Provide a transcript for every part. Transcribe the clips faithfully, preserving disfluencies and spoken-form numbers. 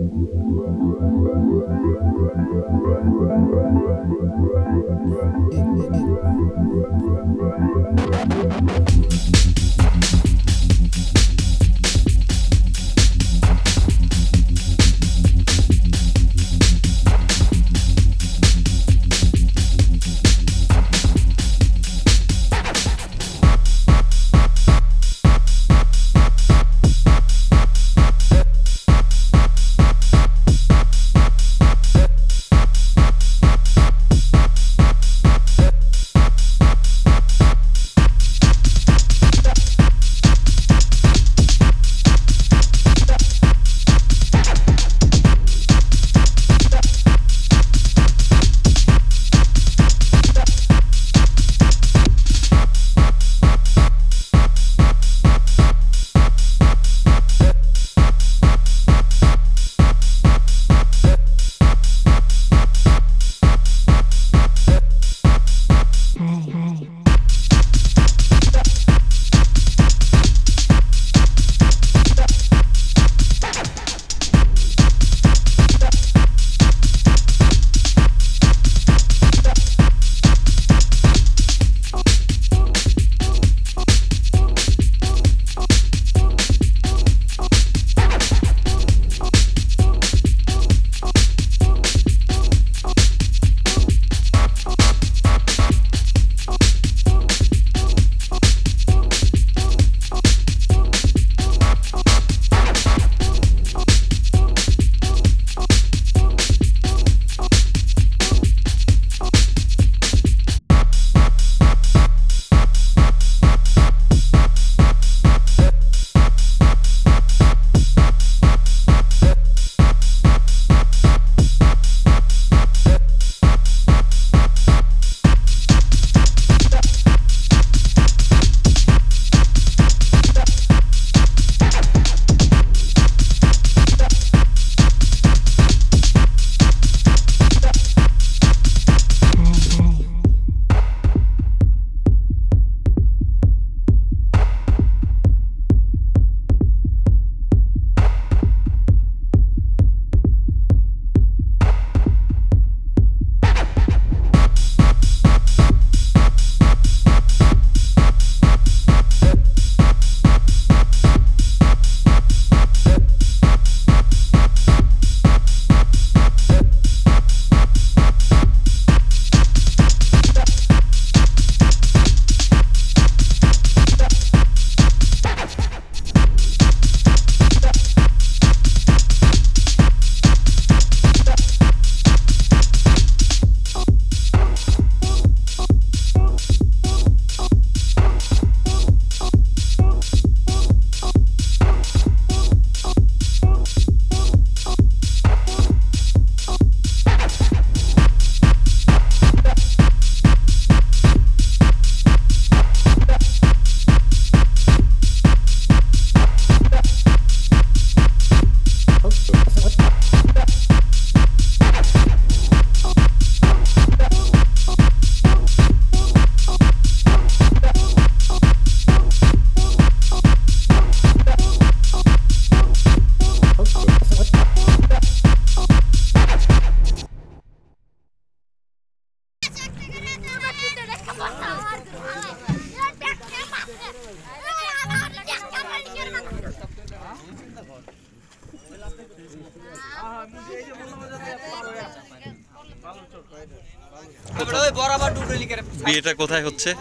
বিয়েটা কোথায় হচ্ছে?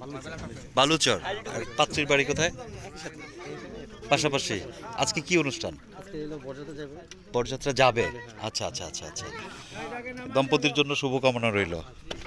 বালুচর। আর পাত্রীর বাড়ি কোথায়? পাশাপাশি। আজকে কি অনুষ্ঠান? বরযাত্রা যাবে। আচ্ছা আচ্ছা আচ্ছা আচ্ছা। দম্পতির জন্য শুভকামনা রইল।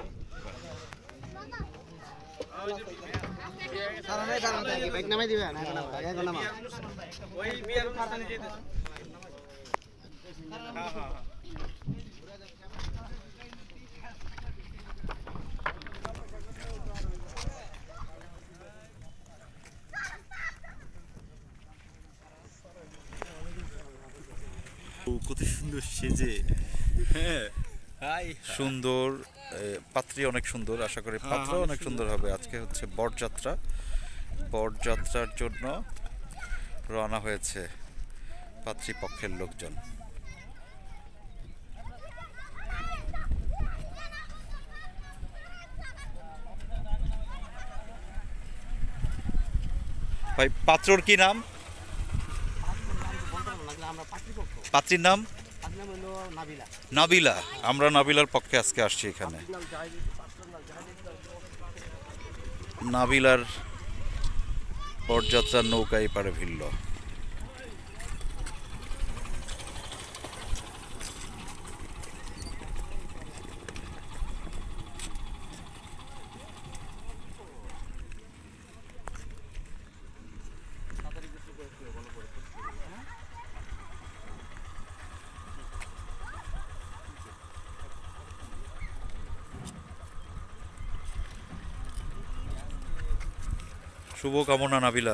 কত সুন্দর সেজে, হ্যাঁ সুন্দর। পাত্রী অনেক সুন্দর, আশা করি পাত্র অনেক সুন্দর হবে। আজকে হচ্ছে বরযাত্রা, বরযাত্রার জন্য রওনা হয়েছে পাত্রী পক্ষের লোকজন। ভাই পাত্রর কি নাম? পাত্রীর নাম নাবিলা। আমরা নাবিলার পক্ষে আজকে আসছি এখানে। নাবিলার বরযাত্রার নৌকা এই পারে ভিড়ল। শুভ কামনা নাবিলা।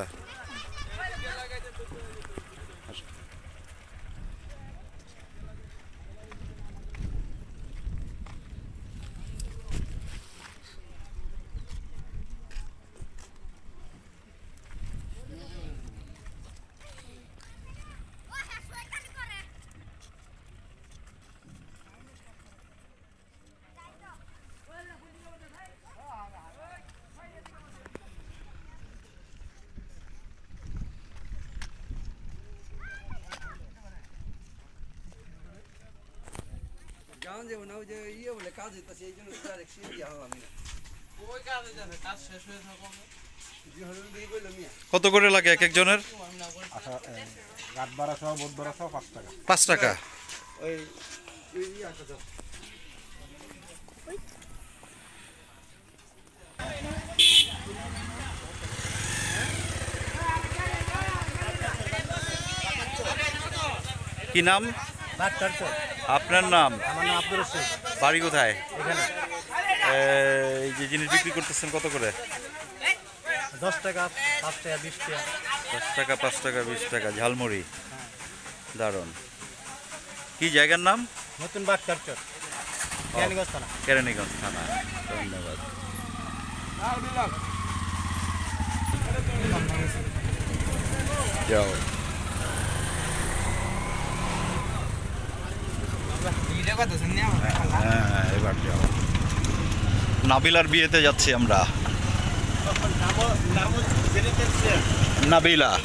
কত করে লাগে এক একজনের? পাঁচ টাকা। কি নাম আপনার? নাম? আমার নাম আব্দুর রশিদ। বাড়ি কোথায়? এখানে। এই যে জিনিস বিক্রি করতেছেন কত করে? দশ টাকা, পাঁচ টাকা, বিশ টাকা। দশ টাকা, পাঁচ টাকা, বিশ টাকা। ঝালমুড়ি, দারুণ। কি জায়গার নাম? নতুন বাক্তার চর, কেরানীগঞ্জ থানা। কেরানীগঞ্জ থানা। ধন্যবাদ। যাও। হ্যাঁ, এবার যাও। নাবিলার বিয়েতে যাচ্ছি আমরা। নাবিলা।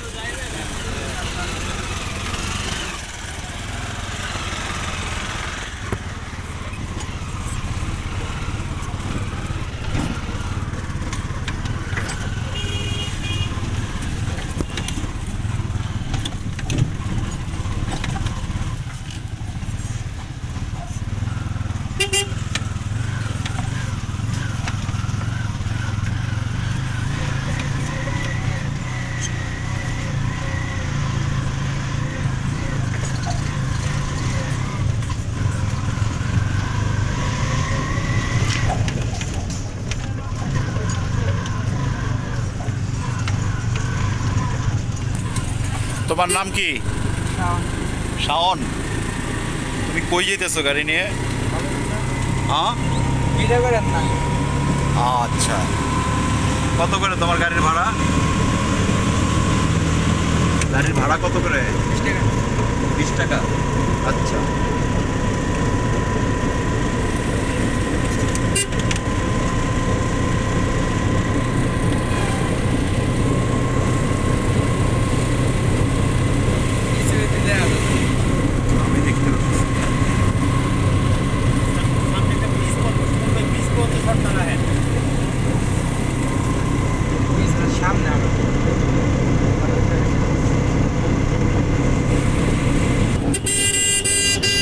তোমার নাম কি? শাওন। তুমি কই যেতেছো গাড়ি নিয়ে? হ্যাঁ, আচ্ছা। কত করে তোমার গাড়ির ভাড়া? গাড়ির ভাড়া কত করে? বিশ টাকা। আচ্ছা। সামনে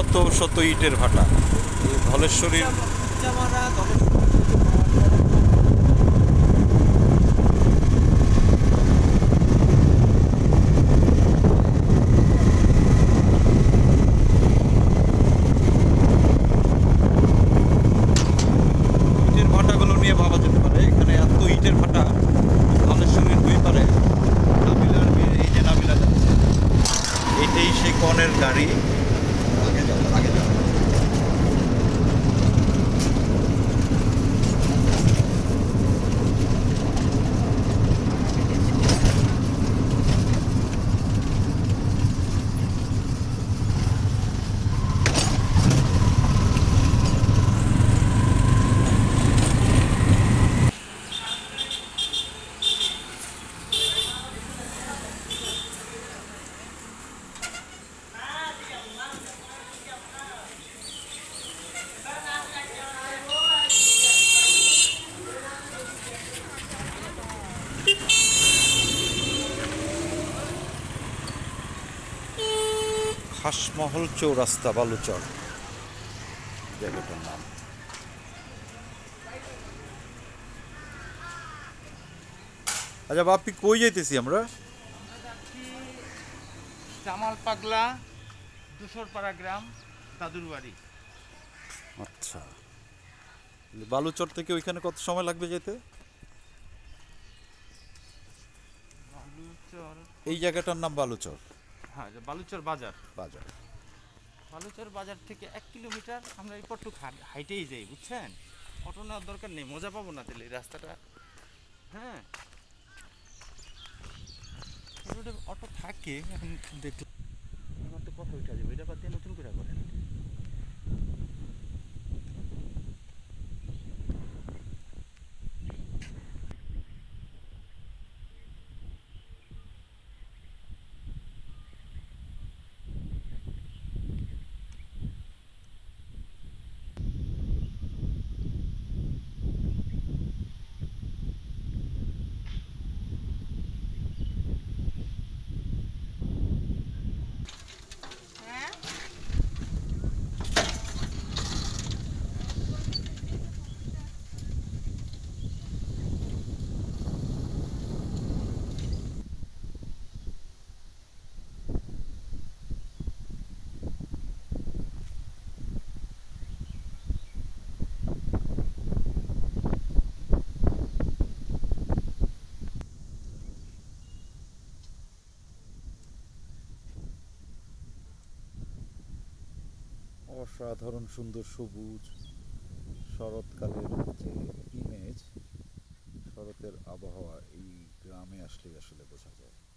শত শত ইটের ভাটা। এই ধলেশ্বরীর জামারা দলে ইটের ভাটাগুলো নিয়ে ভাবা যেতে পারে। এখানে এত ইটের ভাটা, ধলেশ্বরীর দুই পারে। নাবিলার মেয়ে, এই যে নাবিলা যাচ্ছে, এটাই সে কনের গাড়ি। আগে যাও, আগে যাও। খাসমহল চৌরাস্তা, বালুচর জায়গাটার নাম। আচ্ছা বাপি, কই যাইতেছি আমরা? জামাল পাগলা দুশোরপাড়া গ্রাম, দাদুর বাড়ি। আচ্ছা, বালুচর থেকে ওইখানে কত সময় লাগবে যেতে? বালুচর, এই জায়গাটার নাম বালুচর হ্যাঁ বালুচর বাজার। বাজার। বালুচর বাজার থেকে এক কিলোমিটার। আমরা এই পট্টু হাইটেই যাই, বুঝছেন? অটো নেওয়ার দরকার নেই, মজা পাবো না তাহলে এই রাস্তাটা। হ্যাঁ, রোডে অটো থাকে, এখন দেখলাম আমার তো কথা উঠে যাবে, এটা বাদ দিয়ে নতুন করে করেন। অসাধারণ সুন্দর সবুজ শরৎকালের যে ইমেজ, শরতের আবহাওয়া এই গ্রামে আসলেই আসলে বোঝা যায়।